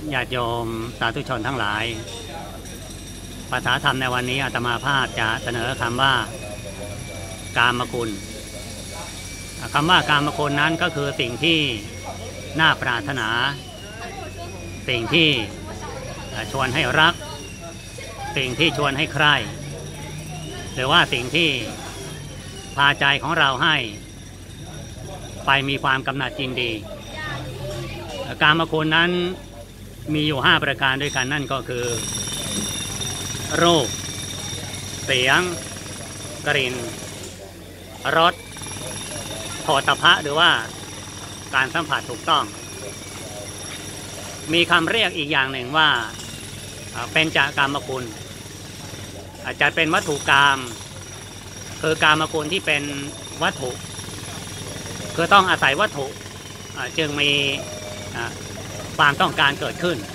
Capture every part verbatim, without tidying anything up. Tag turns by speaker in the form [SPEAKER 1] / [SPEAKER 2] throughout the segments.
[SPEAKER 1] ญาติโยมสาธุชนทั้งหลายภาษาธรรมในวันนี้อาตมาภาพจะเสนอคำว่ากามคุณคำว่ากามคุณนั้นก็คือสิ่งที่น่าปรารถนาสิ่งที่ชวนให้รักสิ่งที่ชวนให้ใคร่หรือว่าสิ่งที่พาใจของเราให้ไปมีความกำหนัดยินดีกามคุณนั้นมีอยู่ห้าประการด้วยกันนั่นก็คือรูปเสียงกลิ่นรสโผฏฐัพพะหรือว่าการสัมผัสถูกต้องมีคำเรียกอีกอย่างหนึ่งว่าเป็นจกามคุณอาจจะเป็นวัตถุกรรมคือกามคุณที่เป็นวัตถุคือต้องอาศัยวัตถุจึงมีความต้องการเกิดขึ้น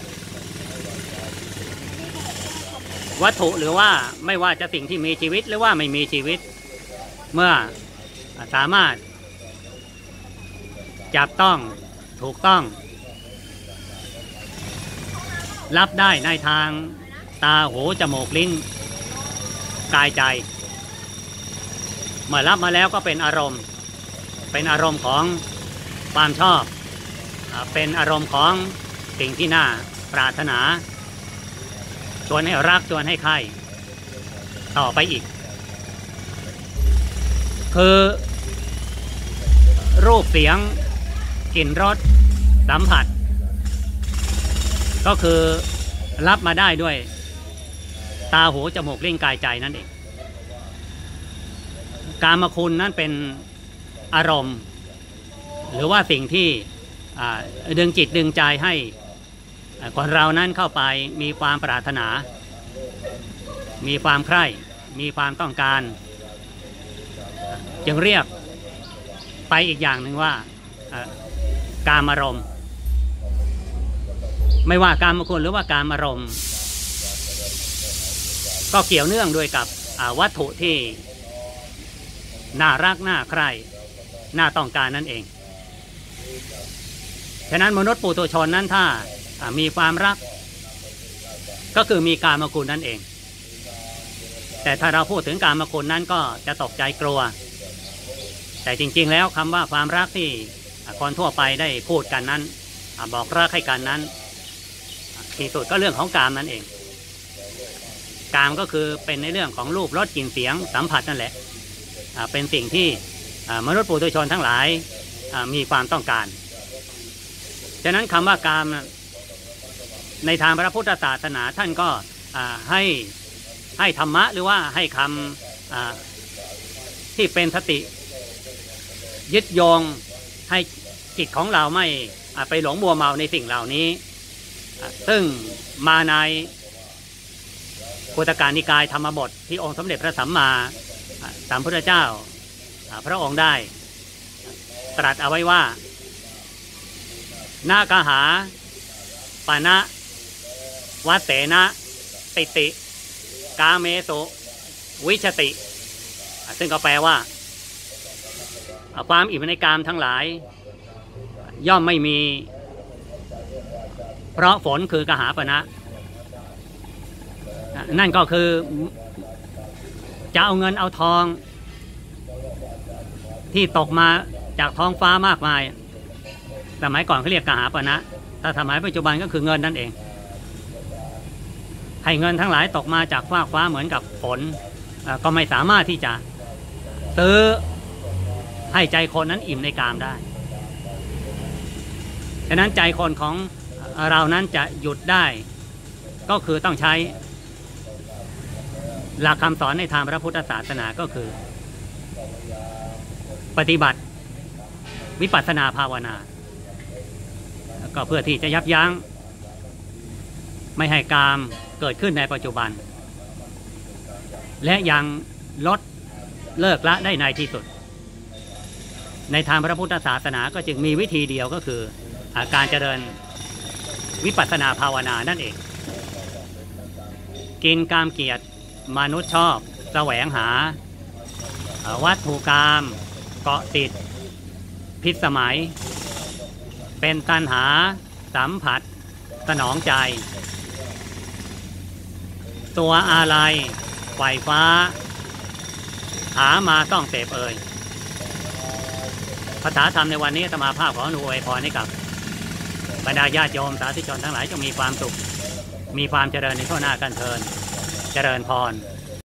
[SPEAKER 1] วัตถุหรือว่าไม่ว่าจะสิ่งที่มีชีวิตหรือว่าไม่มีชีวิตเมื่อสามารถจับต้องถูกต้องรับได้ในทางตาหูจมูกลิ้นกายใจเมื่อรับมาแล้วก็เป็นอารมณ์เป็นอารมณ์ของความชอบเป็นอารมณ์ของสิ่งที่น่าปรารถนาชวนให้รักชวนให้ใคร่ต่อไปอีกคือรูปเสียงกลิ่นรสสัมผัสก็คือรับมาได้ด้วยตาหูจมูกลิ้นกายใจนั่นเองกามคุณนั้นเป็นอารมณ์หรือว่าสิ่งที่ดึงจิตดึงใจให้คนเรานั้นเข้าไปมีความปรารถนามีความใคร่มีความต้องการจึงเรียกไปอีกอย่างหนึ่งว่ากามารมณ์ไม่ว่ากามคุณหรือว่ากามารมณ์ก็เกี่ยวเนื่องด้วยกับวัตถุที่น่ารักน่าใคร่น่าต้องการนั่นเองฉะนั้นมนุษย์ปุถุชนนั้นถ้ามีความรักก็คือมีกามคุณนั่นเองแต่ถ้าเราพูดถึงกามคุณนั้นก็จะตกใจกลัวแต่จริงๆแล้วคำว่าความรักที่คนทั่วไปได้พูดกันนั้นบอกรักให้กันนั้นที่สุดก็เรื่องของกามนั่นเองกามก็คือเป็นในเรื่องของรูปรสกลิ่นเสียงสัมผัสนั่นแหละเป็นสิ่งที่มนุษย์ปุถุชนทั้งหลายมีความต้องการฉะนั้นคำว่ากามในทางพระพุทธศาสนาท่านก็ให้ให้ธรรมะหรือว่าให้คำที่เป็นสติยึดโยงให้จิตของเราไม่ไปหลงมัวเมาในสิ่งเหล่านี้ซึ่งมาในกุตการนิกายธรรมบทที่องค์สมเด็จพระสัมมาสัมพุทธเจ้าพระองค์ได้ตรัสเอาไว้ว่านากหาปานะวัเสนะติติกาเมสุวิชติซึ่งก็แปลว่าความอิ่มในกามทั้งหลายย่อมไม่มีเพราะฝนคือกหาปณะนั่นก็คือจะเอาเงินเอาทองที่ตกมาจากท้องฟ้ามากมายสมัยก่อนเขาเรียกกหาปณะแต่สมัยปัจจุบันก็คือเงินนั่นเองให้เงินทั้งหลายตกมาจากฟ้าฟ้าเหมือนกับฝนก็ไม่สามารถที่จะซื้อให้ใจคนนั้นอิ่มในกามได้ฉะนั้นใจคนของเรานั้นจะหยุดได้ก็คือต้องใช้หลักคำสอนในทางพระพุทธศาสนาก็คือปฏิบัติวิปัสสนาภาวนาก็เพื่อที่จะยับยั้งไม่ให้กามเกิดขึ้นในปัจจุบันและยังลดเลิกละได้ในที่สุดในทางพระพุทธศาสนาก็จึงมีวิธีเดียวก็คือการเจริญวิปัสสนาภาวนานั่นเองกินกามเกียรติมนุษย์ชอบแสวงหาวัตถุกามเกาะติดพิสมัยเป็นตัณหาสัมผัสสนองใจ ตัวอะไรไฟฟ้าหามาต้องเสพเอ่ยภาษาธรรมในวันนี้อาตมาภาพขออนุโมทนาพรให้กับบรรดาญาติโยมสาธุชนทั้งหลายจงมีความสุขมีความเจริญในทั่วหน้ากันเทินเจริญพร